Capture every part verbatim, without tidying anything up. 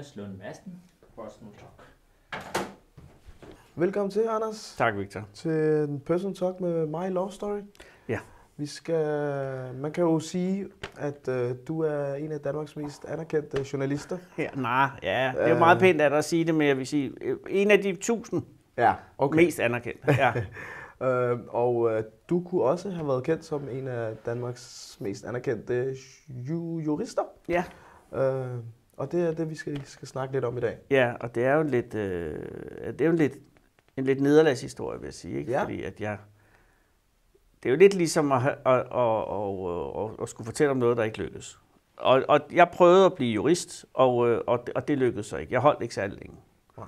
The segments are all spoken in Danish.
Anders Lund Madsen, Personal Talk. Velkommen til, Anders. Tak, Victor. Til en Personal Talk med mig, Love Story. Ja. Vi skal, man kan jo sige, at uh, du er en af Danmarks mest anerkendte journalister. Ja, nej, ja, det er jo meget pænt at dig at sige det, men jeg vil sige, en af de tusind ja, okay. mest anerkendte. Ja. uh, og uh, du kunne også have været kendt som en af Danmarks mest anerkendte ju- jurister. Ja. Uh, og det er det, vi skal, skal snakke lidt om i dag. Ja, og det er jo lidt, øh, det er jo lidt, en lidt nederlagshistorie, vil jeg sige, ikke? Ja. Fordi at jeg, det er jo lidt ligesom at, at, at, at, at, at skulle fortælle om noget, der ikke lykkedes. Og, og jeg prøvede at blive jurist, og, og, og det lykkedes så ikke. Jeg holdt ikke særlig længe.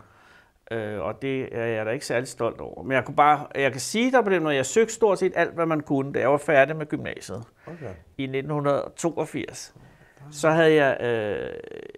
Øh, og det er jeg da ikke særlig stolt over. Men jeg, kunne bare, jeg kan sige dig på den måde, jeg søgte stort set alt, hvad man kunne, da jeg var færdig med gymnasiet okay. i nitten toogfirs. Så havde jeg, øh,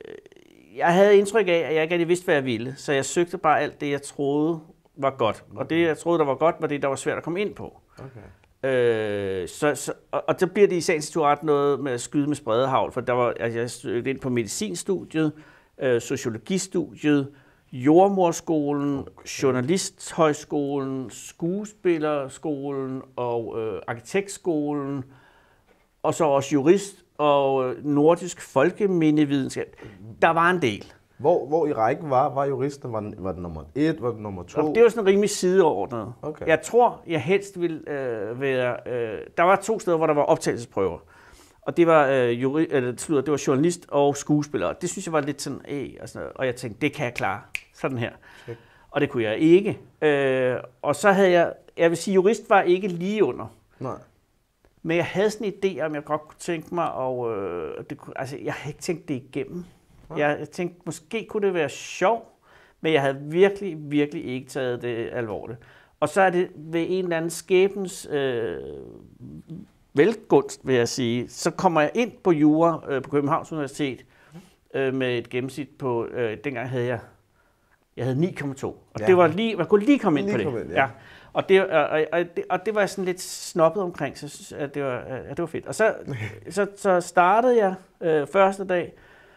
jeg havde indtryk af, at jeg ikke rigtig vidste, hvad jeg ville. Så jeg søgte bare alt det, jeg troede var godt. Og det, jeg troede, der var godt, var det, der var svært at komme ind på. Okay. Øh, så, så, og, og så bliver det i sagens natur ret noget med at skyde med spredehagl, for der var, altså, jeg søgte ind på medicinstudiet, øh, sociologistudiet, jordmorskolen, okay. journalisthøjskolen, skuespillerskolen og øh, arkitektskolen, og så også jurist og nordisk folkemindevidenskab. Der var en del. Hvor, hvor i rækken var, var juristen? Var den, var det nummer et? Var det nummer to? Det var sådan rimelig sideordnet. Okay. Jeg tror, jeg helst ville øh, være... Øh, der var to steder, hvor der var optagelsesprøver. Og det var, øh, juri, eller, slutter, det var journalist og skuespiller. Det synes jeg var lidt sådan... Øh, og, sådan og jeg tænkte, det kan jeg klare. Sådan her. Okay. Og det kunne jeg ikke. Øh, og så havde jeg... Jeg vil sige, jurist var ikke lige under. Nej. Men jeg havde sådan en idé, om jeg godt kunne tænke mig, og øh, det kunne, altså, jeg havde ikke tænkt det igennem. Ja. Jeg, jeg tænkte, måske kunne det være sjovt, men jeg havde virkelig, virkelig ikke taget det alvorligt. Og så er det ved en eller anden skæbens øh, velgunst, vil jeg sige, så kommer jeg ind på jura øh, på Københavns Universitet øh, med et gennemsnit på, øh, dengang havde jeg, jeg havde ni komma to. Og ja. det var lige, man kunne lige komme ind lige på det. Ind, ja. Ja. Og det, og, og, det, og det var jeg sådan lidt snobbet omkring, så jeg synes, at det var, at det var fedt. Og så, så, så startede jeg øh, første dag,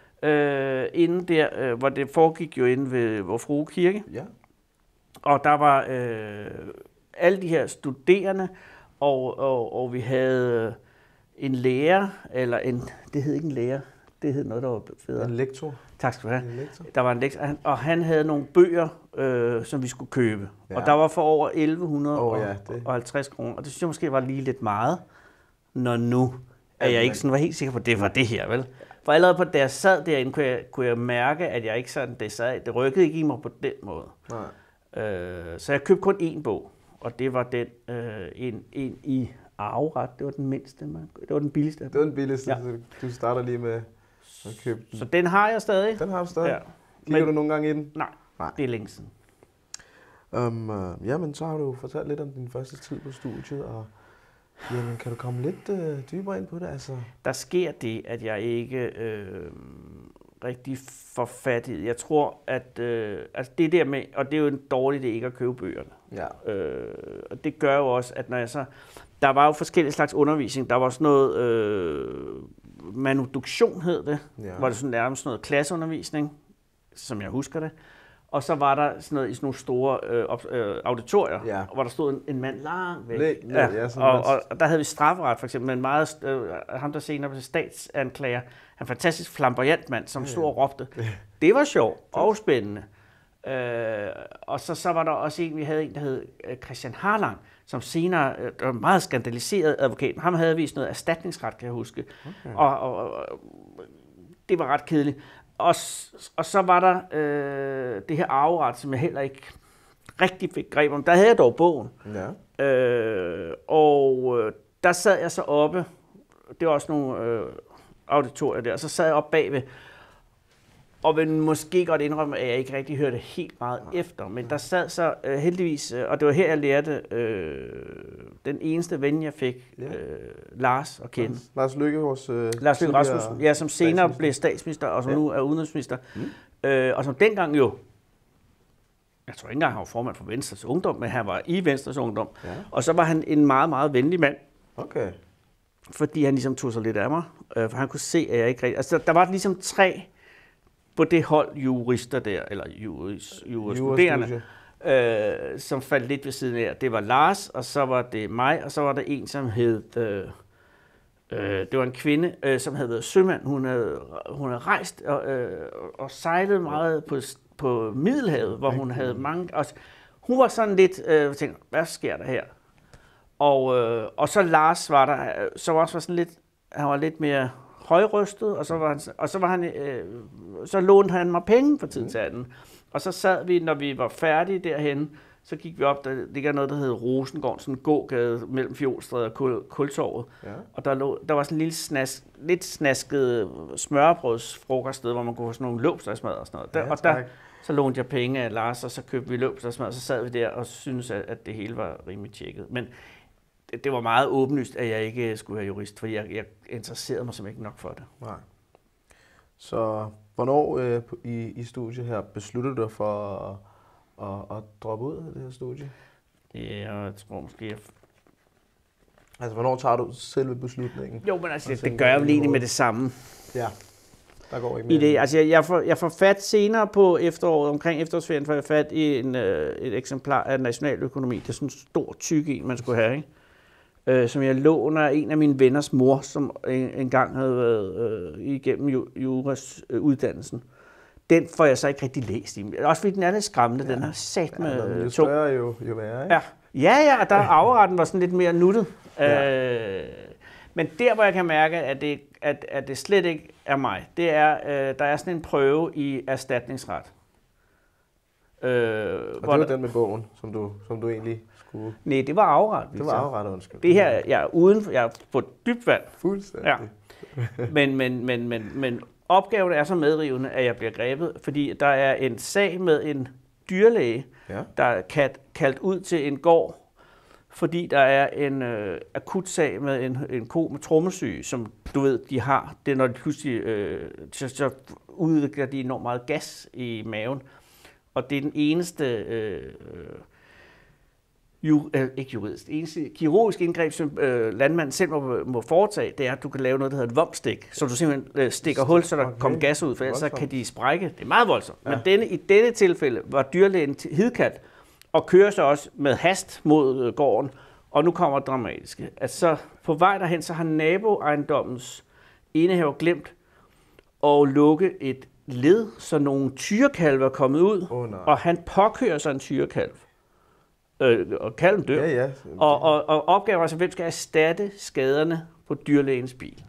øh, inden der, øh, hvor det foregik jo inde ved Vor Frue Kirke. Ja. Og der var øh, alle de her studerende, og, og, og vi havde en lærer, eller en, det hed ikke en lærer, det hed noget, der var federe. En lektor. Tak skal du have. Der var en lektor, og han havde nogle bøger, øh, som vi skulle købe. Ja. Og der var for over elleve halvtreds oh, ja, kroner, og det synes jeg måske var lige lidt meget, når nu er jeg ikke sådan var helt sikker på, at det var det her, vel? For allerede på, da jeg sad derinde, kunne jeg, kunne jeg mærke, at jeg ikke sådan, det, sad, det rykkede ikke i mig på den måde. Nej. Øh, så jeg købte kun én bog, og det var den, øh, en, en i arveret. Det var den mindste, man, det var den billigste. Det var den billigste, ja. Så du starter lige med at købe den. Så den har jeg stadig. Den har du stadig? Ja. Kigger men, du nogle gange i den? Nej, nej. Det er længe siden. Um, uh, ja, men så har du fortalt lidt om din første tid på studiet, og jamen, kan du komme lidt uh, dybere ind på det? Altså? Der sker det, at jeg ikke øh, rigtig får fat i. Jeg tror, at øh, altså det der med, og det er jo en dårlig idé ikke at købe bøgerne. Ja. Øh, og det gør jo også, at når jeg så, der var jo forskellige slags undervisning. Der var sådan noget øh, manuduktion hed det, ja. Hvor det sådan nærmest sådan noget klasseundervisning, som jeg husker det. Og så var der sådan noget i sådan nogle store øh, auditorier, ja. Hvor der stod en, en mand langt væk. Læ, læ, ja, og, og, og der havde vi strafferet for eksempel, men meget, øh, ham der senere blev statsanklager, en fantastisk flamboyant mand, som stod og råbte. Det var sjovt og spændende. Øh, og så, så var der også en, vi havde en, der hed Christian Harlang, som senere øh, var meget skandaliseret advokat. Ham havde vist noget erstatningsret, kan jeg huske. Okay. Og, og, og det var ret kedeligt. Og, og så var der øh, det her arveret, som jeg heller ikke rigtig fik greb om. Der havde jeg dog bogen. Ja. Øh, og øh, der sad jeg så oppe. Det var også nogle øh, auditorier der. Så sad jeg oppe bagved. Og vil måske godt indrømme, at jeg ikke rigtig hørte helt meget ja. Efter. Men der sad så øh, heldigvis, øh, og det var her, jeg lærte øh, den eneste ven, jeg fik, øh, Lars at kende. Lars, Lars Løkke, vores øh, Lars Løkke Rasmussen, ja, som senere blev statsminister, og som ja. Nu er udenrigsminister. Mm. Øh, og som dengang jo, jeg tror ikke engang, han var formand for Venstres Ungdom, men han var i Venstres Ungdom. Ja. Og så var han en meget, meget venlig mand. Okay. Fordi han ligesom tog sig lidt af mig. Øh, for han kunne se, at jeg ikke rigtig... Altså, der var ligesom tre på det hold jurister der, eller juris, jurastuderende, øh, som faldt lidt ved siden af. Det var Lars, og så var det mig, og så var der en, som hed... Øh, øh, det var en kvinde, øh, som havde været sømand. Hun havde, hun havde rejst og, øh, og sejlet meget på, på Middelhavet, hvor hun havde mange... Og, hun var sådan lidt... Øh, tænkte, hvad sker der her? Og, øh, og så Lars var der, så var også sådan lidt... Han var lidt mere... højrystet, og så var han, og så var han, øh, så lånte han mig penge for tid til anden. Og så sad vi, når vi var færdige derhen, så gik vi op, der ligger noget, der hedder Rosengård, sådan en gågade mellem Fjolstræde og Kul, Kultorvet. Ja. Og der, lå, der var sådan en lille snask, lidt snasket smørbrødsfrokoststed, hvor man kunne have sådan nogle løbstegsmad og sådan noget. Der, ja, og der, så lånte jeg penge af Lars, og så købte vi løbstegsmad, og så sad vi der og syntes, at, at det hele var rimelig tjekket. Men det var meget åbenlyst, at jeg ikke skulle være jurist, for jeg, jeg interesserede mig simpelthen ikke nok for det. Nej. Så hvornår øh, i, i studiet her besluttede du dig for at, at, at droppe ud af det her studie? Ja, jeg tror måske... Jeg... Altså, hvornår tager du selve beslutningen? Jo, men altså, det, det gør jeg vel egentlig med det samme. Ja, der går ikke mere. I det, altså, jeg, jeg, får, jeg får fat senere på efteråret, omkring efterårsferien, får jeg fat i en, øh, et eksemplar af nationaløkonomi. Det er sådan en stor tyk en, man skulle have, ikke? Øh, som jeg låner en af mine venners mor, som en, engang havde været øh, igennem ju, juras øh, uddannelsen. Den får jeg så ikke rigtig læst i. Også fordi den er lidt skræmmende. Ja. Den har sat med ja, jo to. større, jo, jo værre, ikke? Ja, ja, ja, og der afretten var sådan lidt mere nuttet. Ja. Øh, men der, hvor jeg kan mærke, at det, at, at det slet ikke er mig, det er, øh, der er sådan en prøve i erstatningsret. Øh, og det var den med bogen, som du, som du egentlig skulle... Nej, det var afret. Det var afret, undskyld. Det her, jeg er uden, jeg er på dybt vand. Fuldstændig. Ja. Men, men, men, men, men opgaven er så medrivende, at jeg bliver grebet, fordi der er en sag med en dyrlæge, ja. der er kaldt ud til en gård, fordi der er en øh, akut sag med en, en ko med trommesyge, som du ved, de har. Det er, når de pludselig øh, så, så udvikler de enormt meget gas i maven. Og det er den eneste, øh, ju, øh, ikke juridisk, eneste kirurgisk indgreb, som øh, landmanden selv må, må foretage, det er, at du kan lave noget, der hedder et vomstik, så du simpelthen øh, stikker hul, så der okay. kommer gas ud, for ellers så kan de sprække. Det er meget voldsomt. Ja. Men denne, i denne tilfælde var dyrlægen hidkaldt og kører så også med hast mod øh, gården, og nu kommer det dramatiske. At så på vej derhen, så har naboejendommens indehaver glemt at lukke et led, så nogle tyrekalve er kommet ud, oh, og han påkører sig en tyrekalv. Øh, og kalven dør. Ja, ja. Og, og, og opgaven er altså, hvem skal erstatte skaderne på dyrlægens bil?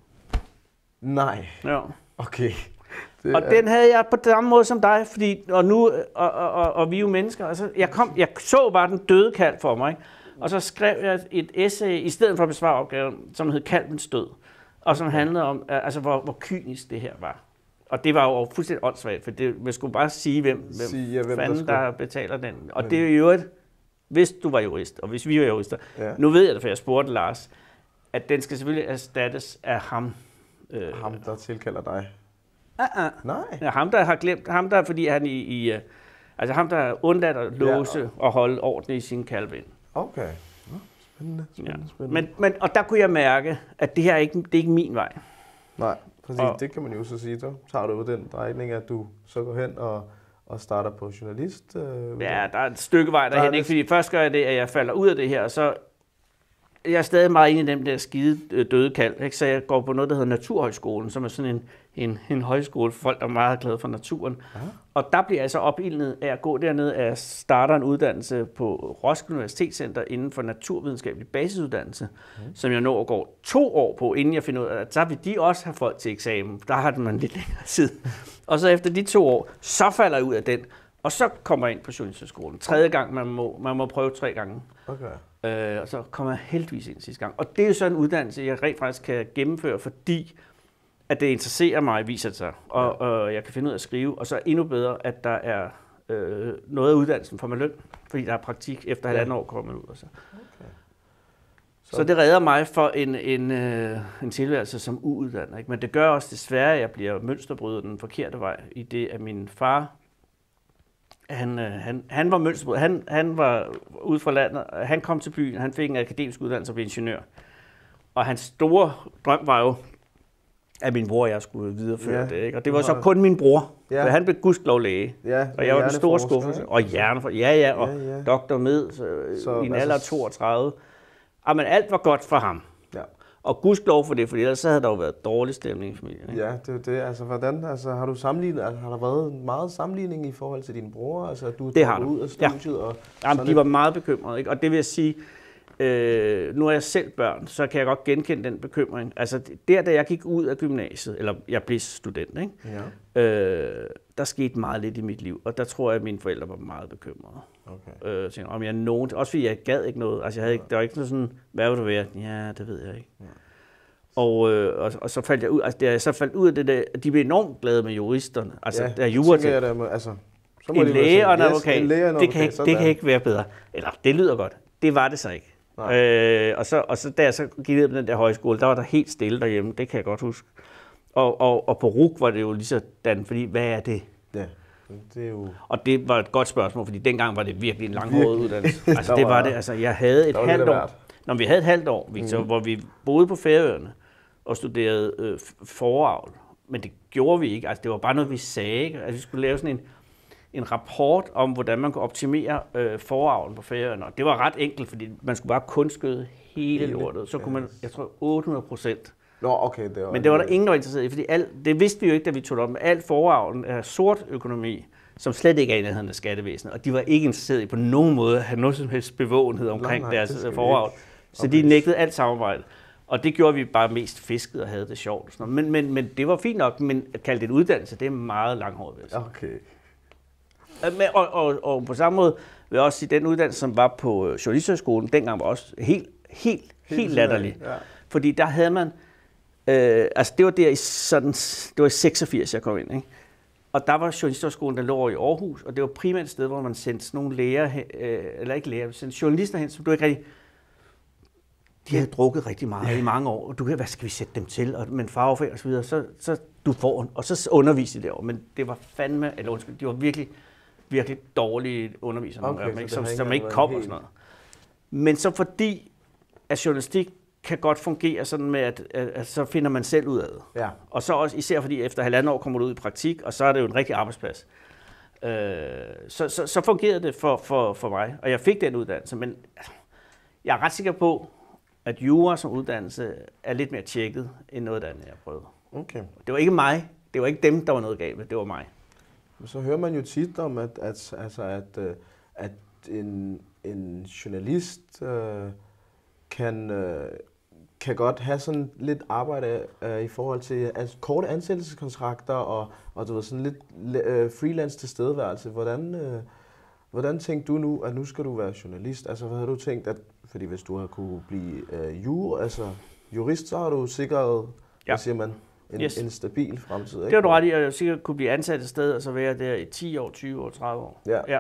Nej. Ja. Okay. Det og er... den havde jeg på samme måde som dig, fordi, og nu, og, og, og, og vi er jo mennesker, altså, jeg, kom, jeg så bare den døde kalv for mig, ikke? Og så skrev jeg et essay, i stedet for at besvare opgaven, som hed Kalvens død, og som handlede om, altså, hvor, hvor kynisk det her var. Og det var jo fuldstændig åndssvagt, for det, man skulle bare sige, hvem, hvem, sige, ja, hvem fanden, der, der betaler den. Og men... det er jo et, hvis du var jurist, og hvis vi var jurister, ja. Nu ved jeg det, for jeg spurgte Lars, at den skal selvfølgelig erstattes af ham. Øh, ham, der tilkalder dig? Uh-uh. Nej. Ja, ham, der har glemt, ham der, fordi han i, i altså ham, der har undladt at låse ja, og... og holde orden i sin kalve ind. Okay. Spændende, spændende, ja. spændende. Men, men, og der kunne jeg mærke, at det her er ikke, det er ikke min vej. Nej. Præcis, og, det kan man jo så sige, så tager du den drejning, at du så går hen og, og starter på journalist. Øh, ja, der er et stykke vej derhen, der ikke? Fordi først gør jeg det, at jeg falder ud af det her, og så jeg er stadig meget inde i dem der skide døde kald, ikke? Så jeg går på noget, der hedder Naturhøjskolen, som er sådan en, en, en højskole for folk, der er meget glade for naturen. Aha. Og der bliver jeg så opildnet af at gå dernede, at jeg starter en uddannelse på Roskilde Universitetscenter inden for naturvidenskabelig basisuddannelse, mm. som jeg når at gå to år på, inden jeg finder ud af, at så vil de også have folk til eksamen. Der har man lidt længere tid. Og så efter de to år, så falder jeg ud af den, og så kommer jeg ind på Journalisthøjskolen. Tredje gang, man må, man må prøve tre gange. Okay. Øh, og så kommer jeg heldigvis ind sidste gang. Og det er jo så en uddannelse, jeg rent faktisk kan gennemføre, fordi at det interesserer mig, viser det sig. Og, ja. og jeg kan finde ud af at skrive. Og så endnu bedre, at der er øh, noget af uddannelsen for mig løn, fordi der er praktik efter halvanden ja. år kommer ud. Og så. Okay. Så. så det redder mig for en, en, øh, en tilværelse som uuddannet. Ikke? Men det gør også desværre, at jeg bliver mønsterbryder den forkerte vej, i det, at min far, Han, han, han var mønsterbryder. Han, han var ude fra landet. Han kom til byen. Han fik en akademisk uddannelse og blev ingeniør. Og hans store drøm var jo at min bror og jeg skulle videreføre ja, det. Ikke? Og det var så har... kun min bror, ja. for han blev gudskelov læge. Ja, og jeg var den store skuffelse. Og hjernefor, ja, ja, og ja, ja. doktor med så, så, i en alder af toogtredive. Men alt var godt for ham. Ja. Og gudskelov for det, for ellers så havde der jo været dårlig stemning i familien. Ikke? Ja, det er det. Altså, hvordan, altså, har du sammenlignet, altså, har der været meget sammenligning i forhold til dine bror? Altså, at du det har ud af studiet? Ja. Og Jamen, de var meget bekymrede, ikke? Og det vil jeg sige, øh, nu er jeg selv børn, så kan jeg godt genkende den bekymring. Altså, der da jeg gik ud af gymnasiet, eller jeg blev student, ikke? Ja. Øh, der skete meget lidt i mit liv, og der tror jeg, at mine forældre var meget bekymrede. Okay. Øh, tænkte, om jeg nogen, også fordi jeg gad ikke noget. Altså, jeg havde ikke, der var ikke sådan, hvad vil du være? Ja, det ved jeg ikke. Ja. Og, øh, og, og så faldt jeg ud, altså, jeg så faldt ud af det der, de blev enormt glade med juristerne. Altså, ja, der er jura til. Jeg, der, altså, så må en de læge og en advokat, yes, en læge og en det, kan ikke, det kan ikke være bedre. Eller, det lyder godt. Det var det så ikke. Øh, og, så, og så da jeg så gik ned på den der højskole, der var der helt stille derhjemme, det kan jeg godt huske. Og, og, og på R U C var det jo lige sådan, fordi hvad er det? Ja, det er jo... Og det var et godt spørgsmål, fordi dengang var det virkelig en langhåret uddannelse. Altså det var det, altså jeg havde et halvt år, når vi havde et halvt år, Victor, mm. hvor vi boede på Færøerne og studerede øh, foravl, men det gjorde vi ikke, altså det var bare noget, vi sagde, ikke? Altså vi skulle lave sådan en, en rapport om, hvordan man kunne optimere øh, foravlen på Færøerne, og det var ret enkelt, fordi man skulle bare kunstgøde hele lortet, så kunne man, jeg tror, otte hundrede procent. Nå, okay, det var men det var der ingen, der var interesseret i, fordi alt, det vidste vi jo ikke, da vi tog det op, men alt foravlen er sort økonomi, som slet ikke er i nærheden af skattevæsenet, og de var ikke interesseret i på nogen måde at have noget som helst bevågenhed omkring nej, nej, deres foravl. Så okay. De nægtede alt samarbejde. Og det gjorde vi bare mest fisket og havde det sjovt. Og sådan noget. Men, men, men det var fint nok, men at kalde det en uddannelse, det er meget langhåret. Okay. Men, og, og, og på samme måde vil jeg også sige, at den uddannelse, som var på Journalisthøjskolen, dengang var også helt, helt, helt, helt latterlig. Ja. Fordi der havde man, øh, altså det var der i sådan, det var i seksogfirs, jeg kom ind, ikke? Og der var Journalisthøjskolen, der lå over i Aarhus, og det var primært et sted, hvor man sendte sådan nogle læger, øh, eller ikke læger, sendte journalister hen, som du ikke rigtig... De havde drukket rigtig meget i mange år, og du kan, hvad skal vi sætte dem til, og, men farvefag og så videre, så, så du får, og så underviste de derovre, men det var fandme, eller undskyld, de var virkelig, virkelig dårlige undervisere, okay, nogle, som, som ikke kom helt... og sådan noget. Men så fordi, at journalistik kan godt fungere sådan med, at, at, at så finder man selv ud af det. Ja. Og så også, især fordi efter halvandet år kommer du ud i praktik, og så er det jo en rigtig arbejdsplads. Øh, så, så, så fungerede det for, for, for mig, og jeg fik den uddannelse, men jeg er ret sikker på, at jura som uddannelse er lidt mere tjekket end noget andet, jeg prøvede. Okay. Det var ikke mig, det var ikke dem, der var noget galt med, det var mig. Så hører man jo tit om, at, at, altså at, at en, en journalist øh, kan, øh, kan godt have sådan lidt arbejde øh, i forhold til altså, korte ansættelseskontrakter og, og du ved, sådan lidt øh, freelance tilstedeværelse. Hvordan, øh, hvordan tænkte du nu, at nu skal du være journalist? Altså, hvad har du tænkt, at fordi hvis du har kunne blive øh, jur, altså jurist, så har du sikret, ja. Hvad siger man, en, yes. en stabil fremtid. Ikke? Det var du ret i, at jeg sikkert kunne blive ansat et sted, og så være der i ti år, tyve år, tredive år. Ja. Ja.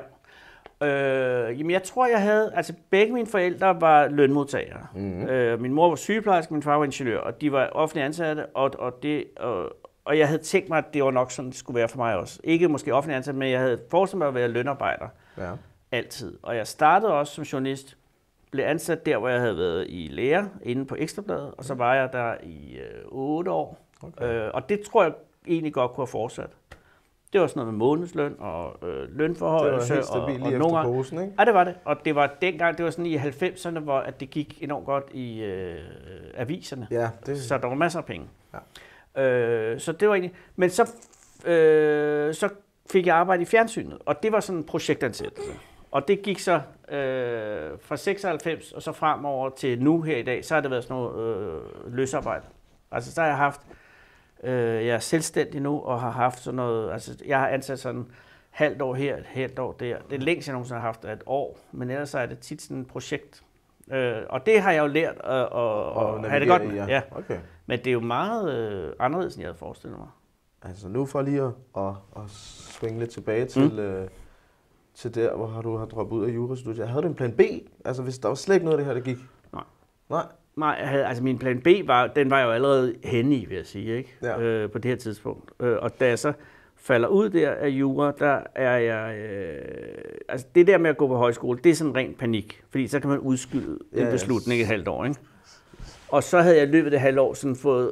Øh, jamen jeg tror, jeg havde, altså begge mine forældre var lønmodtagere. Mm-hmm. Øh, min mor var sygeplejerske, min far var ingeniør, og de var offentligt ansatte, og, og, det, og, og jeg havde tænkt mig, at det var nok sådan, det skulle være for mig også. Ikke måske offentligt ansat, men jeg havde forestillet mig at være lønarbejder. Ja. Altid. Og jeg startede også som journalist, blev ansat der, hvor jeg havde været i lære, inde på Ekstrabladet, og så var jeg der i øh, otte år. Okay. Øh, og det tror jeg egentlig godt kunne have fortsat. Det var sådan noget med månedsløn og øh, lønforhøjelse. Det var helt stabilt lige efter posen, ikke? Ja, det var det. Og det var dengang, det var sådan i halvfemserne, hvor at det gik enormt godt i øh, aviserne. Ja, det... Så der var masser af penge. Ja. Øh, så det var egentlig... Men så, øh, så fik jeg arbejde i fjernsynet, og det var sådan en projektansættelse. Og det gik så øh, fra seksoghalvfems og så fremover til nu her i dag, så har det været sådan noget øh, løsarbejde. Altså så har jeg haft, øh, jeg er selvstændig nu og har haft sådan noget, altså jeg har ansat sådan halvt år her, et halvt år der. Det er længst jeg nogensinde har haft et år, men ellers så er det tit sådan et projekt. Øh, og det har jeg jo lært at, at, at, at have det godt med. Ja. Ja. Okay. Men det er jo meget øh, anderledes, end jeg havde forestillet mig. Altså nu for lige at, at, at swinge lidt tilbage til... Mm. Øh, til der, hvor har du har droppet ud af jurastudiet. Havde du en plan B? Altså, hvis der var slet ikke noget af det her, der gik? Nej. Nej? Nej, jeg havde, altså min plan B, var, den var jo allerede henne i, vil jeg sige, ikke? Ja. Øh, på det her tidspunkt. Øh, og da jeg så falder ud der af jura, der er jeg... Øh, altså, det der med at gå på højskole, det er sådan ren panik. Fordi så kan man udskyde en ja, beslutning yes. et halvt år, ikke? Og så havde jeg løbet det halvt år sådan fået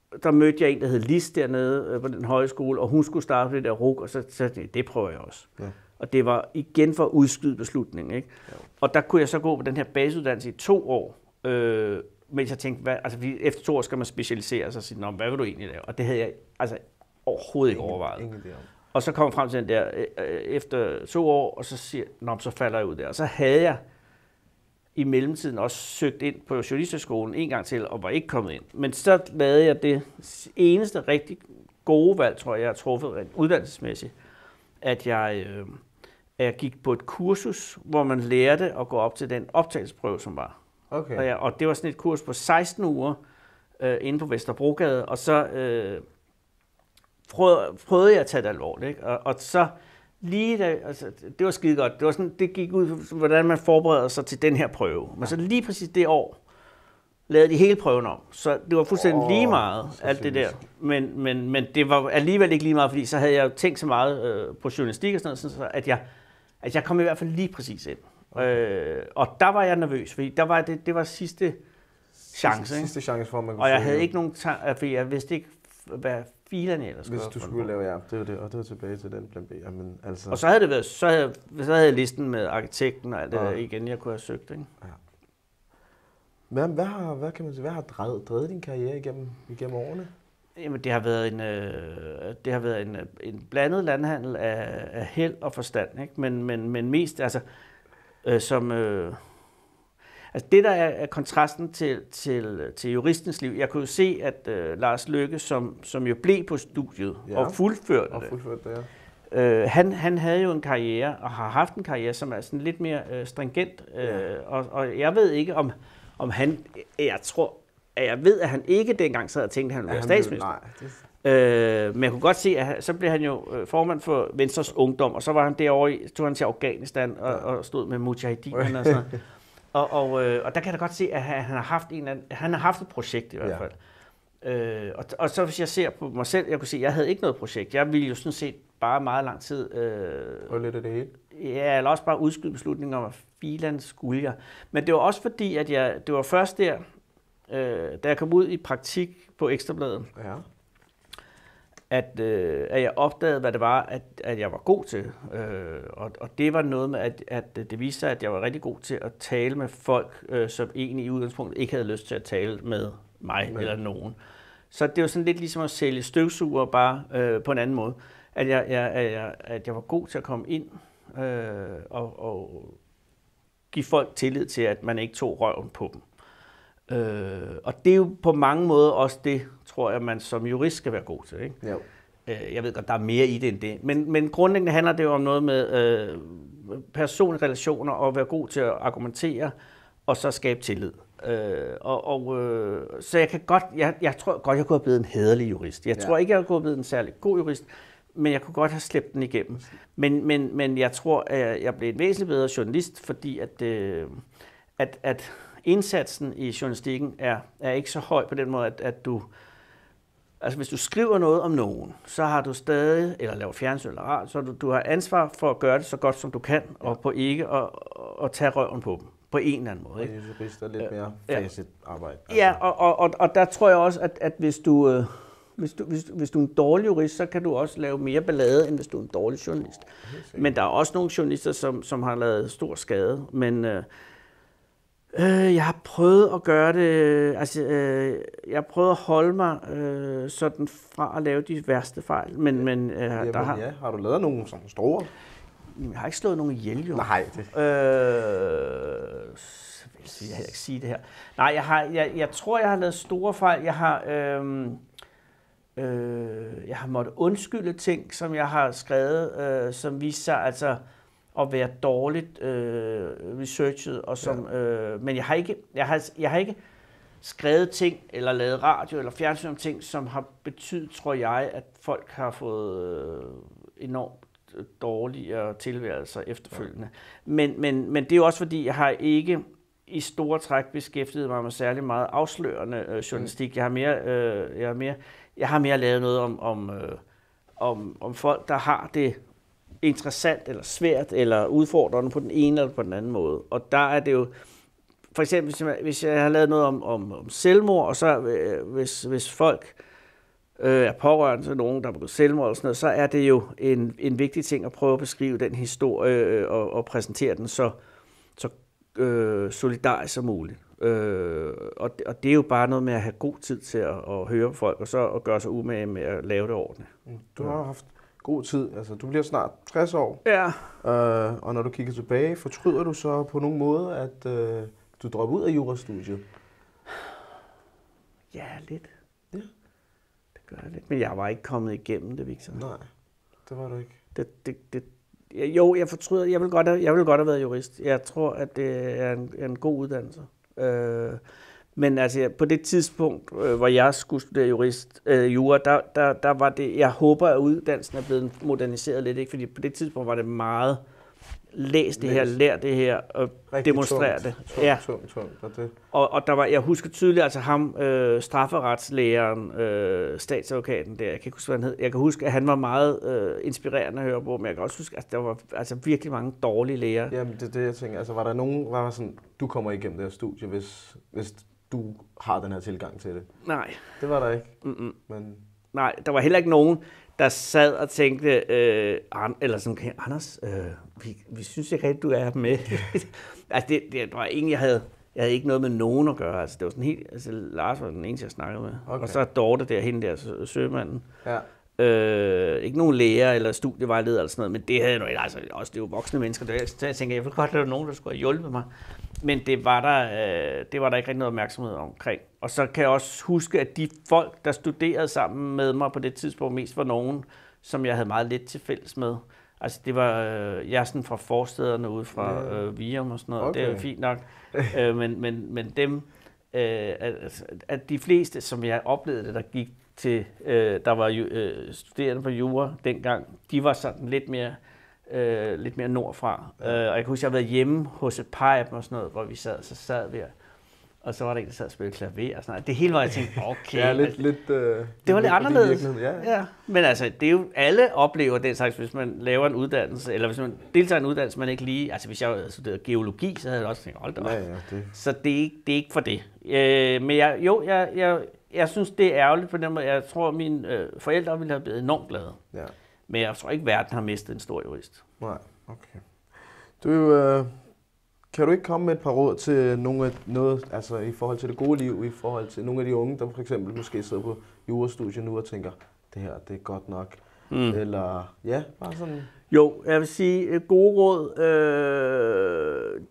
der mødte jeg en, der hed Lis dernede øh, på den højskole, og hun skulle starte det der R U C, og så sagde jeg, det prøver jeg også. Ja. Og det var igen for at udskyde beslutningen. Ikke? Ja. Og der kunne jeg så gå på den her basisuddannelse i to år, øh, mens jeg tænkte, hvad, altså efter to år skal man specialisere sig og sige, hvad vil du egentlig lave? Og det havde jeg altså overhovedet ikke overvejet. Ingen, ingen og så kom jeg frem til den der øh, efter to år, og så siger jeg, så falder jeg ud der. Og så havde jeg i mellemtiden også søgt ind på journalisterskolen en gang til, og var ikke kommet ind. Men så lavede jeg det eneste rigtig gode valg, tror jeg, jeg har truffet uddannelsesmæssigt, at jeg, øh, at jeg gik på et kursus, hvor man lærte at gå op til den optagelsesprøve, som var. Okay. Og, jeg, og det var sådan et kurs på seksten uger øh, inde på Vesterbrogade, og så øh, prøvede, prøvede jeg at tage det alvorligt. Ikke? Og, og så lige da, altså, det var skide godt. Det, var sådan, det gik ud, hvordan man forbereder sig til den her prøve. Men så lige præcis det år, lavede de hele prøven om. Så det var fuldstændig oh, lige meget, alt det der. Men, men, men det var alligevel ikke lige meget, fordi så havde jeg tænkt så meget øh, på journalistik og sådan noget, så at jeg, at jeg kom i hvert fald lige præcis ind. Okay. Øh, og der var jeg nervøs, fordi der var det, det var sidste chance. Sidste, sidste chance for, at man kunne og jeg havde jo. ikke nogen tanke, fordi jeg vidste ikke, hvad filerne ellers skulle. Hvis du skulle lave, ja, det var det, og det var tilbage til den plan B. Jamen, altså. Og så havde det været, så havde, så havde jeg listen med arkitekten og alt det ja. der igen, jeg kunne have søgt, ikke? Ja. Hvad, hvad, har, hvad, kan man sige, hvad har drevet, drevet din karriere igennem, igennem årene? Jamen, det har været en, øh, det har været en, en blandet landhandel af, af held og forstand, ikke? Men, men, men mest, altså, øh, som, øh, altså det der er, er kontrasten til, til, til juristens liv. Jeg kunne jo se, at øh, Lars Løkke, som, som jo blev på studiet ja. og fuldførte og fuldførte det, ja. øh, han, han havde jo en karriere, og har haft en karriere, som er sådan lidt mere øh, stringent, øh, ja. og, og jeg ved ikke, om Om han, jeg tror, at jeg ved, at han ikke dengang sad og tænkte, at han ville være statsminister. Nej, øh, men jeg kunne godt se, at så blev han jo formand for Venstres Ungdom, og så var han derovre, tog han til Afghanistan og, og stod med mujahedinerne og sådan. Og, og, øh, og der kan jeg da godt se, at han har haft en anden, han har haft et projekt i hvert fald. Ja. Øh, og, og så hvis jeg ser på mig selv, jeg kunne se, at jeg havde ikke noget projekt. Jeg ville jo sådan set bare meget lang tid. Øh, og lidt af det hele. Ja, eller også bare udskyde beslutningen om, at filan skulle jeg. Men det var også fordi, at jeg, det var først der, øh, da jeg kom ud i praktik på Ekstra Bladet, ja. at, øh, at jeg opdagede, hvad det var, at, at jeg var god til. Øh, og, og det var noget med, at, at det viste sig, at jeg var rigtig god til at tale med folk, øh, som egentlig i udgangspunktet ikke havde lyst til at tale med mig Men. eller nogen. Så det var sådan lidt ligesom at sælge støvsuger bare øh, på en anden måde. At jeg, jeg, at, jeg, at jeg var god til at komme ind øh, og, og give folk tillid til, at man ikke tog røven på dem. Øh, og det er jo på mange måder også det, tror jeg, man som jurist skal være god til. Ikke? Jo. Øh, jeg ved godt, der er mere i det end det. Men, men grundlæggende handler det jo om noget med øh, personlige relationer og være god til at argumentere og så skabe tillid. Øh, og, og, øh, så jeg kan godt, jeg, jeg tror godt, jeg kunne have blevet en hæderlig jurist. Jeg ja. tror ikke, jeg kunne have blevet en særlig god jurist, men jeg kunne godt have slæbt den igennem. Men, men, men jeg tror, at jeg blev en væsentligt bedre journalist, fordi at, øh, at, at indsatsen i journalistikken er, er ikke så høj på den måde, at, at du, altså hvis du skriver noget om nogen, så har du stadig, eller laver fjernsyn eller radio, så du, du har ansvar for at gøre det så godt, som du kan, ja. og på ikke at, at tage røven på dem. På en eller anden måde. Ikke? Og jurist er lidt mere facet arbejde. Altså. Ja, og, og, og der tror jeg også, at, at hvis, du, øh, hvis, du, hvis, hvis du er en dårlig jurist, så kan du også lave mere ballade, end hvis du er en dårlig journalist. Men der er også nogle journalister, som, som har lavet stor skade. Men øh, øh, jeg har prøvet at gøre det, altså øh, jeg har prøvet at holde mig øh, sådan fra at lave de værste fejl. Men, ja. men øh, Jamen, der har... Ja. Har du lavet nogle sådan store? Jeg har ikke slået nogen ihjel, jo. Nej, det... Øh, jeg kan ikke sige det her. Nej, jeg, har, jeg, jeg tror, jeg har lavet store fejl. Jeg har, øh, øh, jeg har måttet undskylde ting, som jeg har skrevet, øh, som viser sig altså at være dårligt øh, researchet. Og som, ja. øh, men jeg har, ikke, jeg, har, jeg har ikke skrevet ting, eller lavet radio, eller fjernsyn om ting, som har betydet, tror jeg, at folk har fået øh, enormt dårligere tilværelser efterfølgende. Ja. Men, men, men det er jo også fordi, jeg har ikke i store træk beskæftiget mig med særlig meget afslørende øh, journalistik. Jeg har mere, øh, jeg har mere, jeg har mere lavet noget om, om, øh, om, om folk, der har det interessant eller svært eller udfordrende på den ene eller på den anden måde. Og der er det jo, for eksempel hvis jeg, hvis jeg har lavet noget om, om, om selvmord, og så øh, hvis, hvis folk øh, er pårørende til nogen, der er begået selvmord og sådan noget, så er det jo en, en vigtig ting at prøve at beskrive den historie øh, og, og præsentere den så, så øh, solidarisk som muligt. Øh, og, det, og det er jo bare noget med at have god tid til at, at høre folk, og så at gøre sig umage med at lave det ordentligt. Du har haft god tid. Altså, du bliver snart tres år. Ja. Øh, og når du kigger tilbage, fortryder du så på nogen måde, at øh, du dropper ud af jurastudiet? Ja, lidt. Ja. Det gør jeg lidt. Men jeg var ikke kommet igennem det, Victor. Nej, det var du ikke. Det, det, det, jo, jeg fortryder. Jeg vil godt have, jeg vil godt have været jurist. Jeg tror, at det er en, en god uddannelse. Øh, men altså, på det tidspunkt, øh, hvor jeg skulle studere jurist, øh, jura, der, der, der var det, jeg håber, at uddannelsen er blevet moderniseret lidt, ikke? Fordi på det tidspunkt var det meget, læs det her, lær det her, og demonstrere det. Tungt, ja. tungt, tungt, og det. Og, og der var, jeg husker tydeligt, altså ham, øh, strafferetslæreren, øh, statsadvokaten der, jeg kan ikke huske, hvad han hed. Jeg kan huske, at han var meget øh, inspirerende at høre på, men jeg kan også huske, at der var altså virkelig mange dårlige lærere. Jamen, det er det, jeg tænker. Altså, var der nogen, var der sådan, du kommer igennem det her studie, hvis, hvis du har den her tilgang til det? Nej. Det var der ikke? Mm-mm. Men... Nej, der var heller ikke nogen, der sad og tænkte, øh, eller sådan, Anders, øh, vi, vi synes ikke rigtig, du er med. Altså, det, det var ingen, jeg havde, jeg havde ikke noget med nogen at gøre. Altså, det var sådan helt, altså, Lars var den eneste, jeg snakkede med. Okay. Og så Dorte der, hende der, sømanden. Ja. Øh, ikke nogen lærer eller studievejleder eller sådan noget, men det havde jeg altså også, det er jo voksne mennesker, der, så jeg tænker, jeg ville godt, at der var nogen, der skulle have hjulpet mig. Men det var, der, øh, det var der ikke rigtig noget opmærksomhed omkring. Og så kan jeg også huske, at de folk, der studerede sammen med mig på det tidspunkt, mest var nogen, som jeg havde meget lidt til fælles med. Altså det var, øh, jeg er sådan fra forstederne ude fra øh, Virum og sådan noget, okay. Det er jo fint nok. øh, men, men, men dem, øh, at, at de fleste, som jeg oplevede det, der gik til, øh, der var jo, øh, studerende på jura dengang, de var sådan lidt mere, øh, lidt mere nordfra. Ja. Øh, og jeg kan huske, at jeg havde været hjemme hos et par af dem og sådan noget, hvor vi sad, så sad vi, og så var der en, der sad og spillede klaver og sådan noget. Det hele var, jeg tænkte, okay. Ja, lidt, lidt, øh, det var lidt anderledes. Ja. Ja. Men altså, det er jo, alle oplever den slags, hvis man laver en uddannelse, eller hvis man deltager i en uddannelse, man ikke lige, altså hvis jeg havde studeret geologi, så havde jeg også tænkt, hold da op. Ja, ja, det. Så det er, ikke, det er ikke for det. Øh, men jeg, jo, jeg, jeg, jeg synes, det er ærgerligt på den måde. Jeg tror, at mine øh, forældre ville have blevet enormt glade. Ja. Men jeg tror ikke, at verden har mistet en stor jurist. Nej, okay. Du, øh, kan du ikke komme med et par råd til nogle af noget, altså i forhold til det gode liv, i forhold til nogle af de unge, der for eksempel måske sidder på jurastudiet nu og tænker, det her, det er godt nok. Mm. Eller, ja, bare sådan. Jo, jeg vil sige, gode råd. Øh,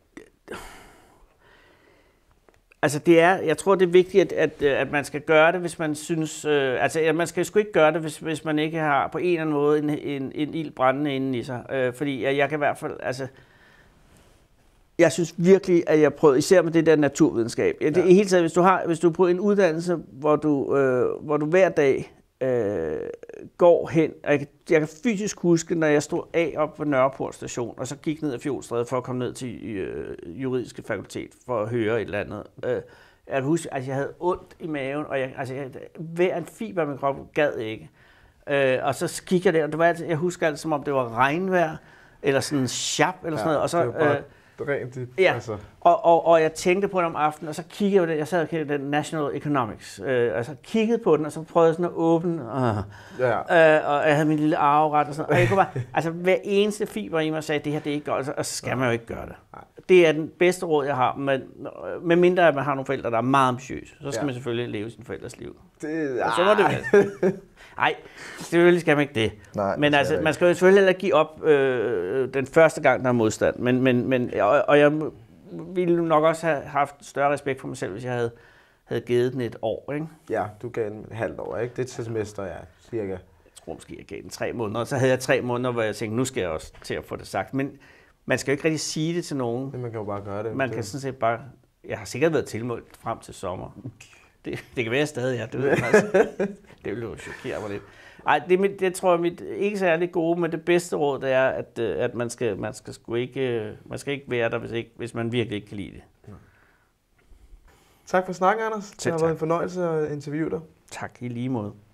Altså det er, jeg tror det er vigtigt, at, at, at man skal gøre det, hvis man synes, øh, altså man skal sgu ikke gøre det, hvis, hvis man ikke har på en eller anden måde en, en, en ild brændende inde i sig. Øh, fordi jeg, jeg kan i hvert fald, altså, jeg synes virkelig, at jeg prøver, især med det der naturvidenskab. Ja, det er helt taget, hvis du har, hvis du er på en uddannelse, hvor du, øh, hvor du hver dag øh, går hen, og jeg, jeg kan fysisk huske, når jeg stod af op på Nørreport station, og så gik ned ad Fjolstræde for at komme ned til øh, juridiske fakultet for at høre et eller andet. Øh, jeg kan huske, altså jeg havde ondt i maven, og jeg, altså jeg, hver en fiber af min krop gad ikke. Øh, og så kiggede jeg der, og det var altid, jeg husker altid, som om det var regnvejr, eller sådan en sjap, eller ja, sådan noget. Og så, det var bare rent, det, ja, altså. og, og, og jeg tænkte på det om aftenen, og så kiggede jeg på det, jeg sad og kiggede den National Economics, øh, og så kiggede på den, og så prøvede jeg sådan at åbne, øh, ja. øh, og jeg havde min lille arveret og sådan noget. Og jeg kunne bare, altså hver eneste fiber i mig sagde, det her det er ikke godt, og så skal man jo ikke gøre det. Nej. Det er den bedste råd, jeg har, men med mindre at man har nogle forældre, der er meget ambitiøse, så skal ja. man selvfølgelig leve sin forældres liv. Det, og så må det være. Nej, selvfølgelig skal man ikke det. Nej, men altså, det man skal jo selvfølgelig heller give op øh, den første gang, der er modstand. Men, men, men, og, og jeg ville nok også have haft større respekt for mig selv, hvis jeg havde, havde givet den et år. Ikke? Ja, du gav den et halvt år, ikke? Det er et semester, ja, cirka. Jeg tror måske, jeg gav den tre måneder. Og så havde jeg tre måneder, hvor jeg tænkte, nu skal jeg også til at få det sagt. Men man skal jo ikke rigtig sige det til nogen. Men man kan jo bare gøre det. Man det. kan sådan set bare... Jeg har sikkert været tilmålt frem til sommer. Det, det kan være stadig, ja. Det, ved jeg, altså. Det vil jo chokere mig lidt. Ej, det, det tror jeg mit ikke særlig gode, men det bedste råd det er, at, at man skal, man skal sgu ikke, man skal ikke være der, hvis, ikke, hvis man virkelig ikke kan lide det. Ja. Tak for snakken, Anders. Det har været en fornøjelse at interviewe dig. Tak, i lige måde.